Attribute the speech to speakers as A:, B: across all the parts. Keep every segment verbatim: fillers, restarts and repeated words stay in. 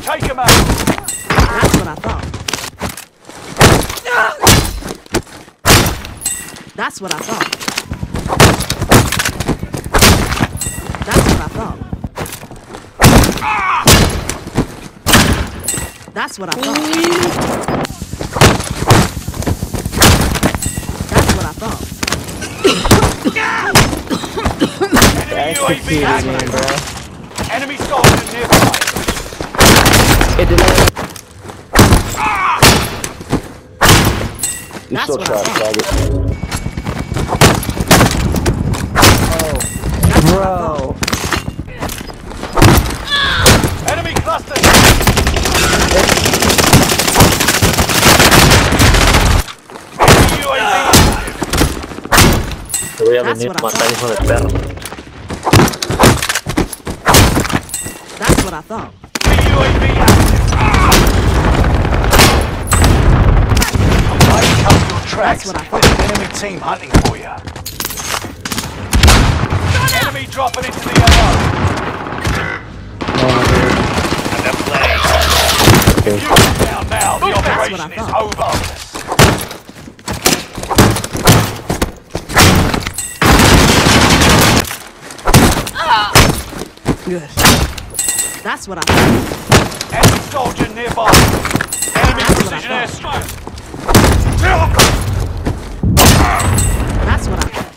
A: Take him out.
B: That's what I thought. That's what I thought. That's what I thought. That's what I thought. That's what I thought.
A: Enemy U A V active, bro. Enemy soldier nearby.
C: It delayed. You
B: That's
C: still
B: what I
C: trash,
B: thought.
C: faggot.
B: That's what I
C: Bro.
B: thought.
A: Enemy cluster. Enemy U A V active.
C: Te voy a
B: That's
C: venir
B: what
C: a
B: I
C: matar, hijo de perro.
B: That's what I thought.
A: Enemy U A V active. I've cut your tracks.
B: That's what I
A: There's an enemy team hunting for you. Enemy dropping into the A O. And the flag.
C: Okay.
A: You are down now. The
B: That's what I
A: operation is
B: thought.
A: over.
B: Good. That's what I thought.
A: Enemy soldier nearby. Enemy
B: That's what I
A: precision
B: thought.
A: airstrike.
B: That's what I thought.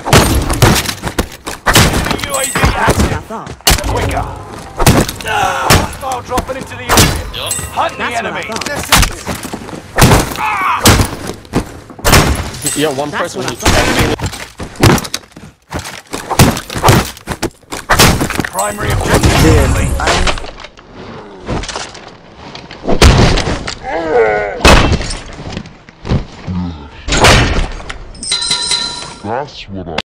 A: Enemy U A V
B: That's what I
A: active.
B: thought.
A: Quicker. Hostile dropping into the area. Hunt the
B: That's what I
A: enemy.
B: thought.
C: Yeah, one
B: That's
C: person.
B: what I thought.
A: Primary objective complete.
D: That's what I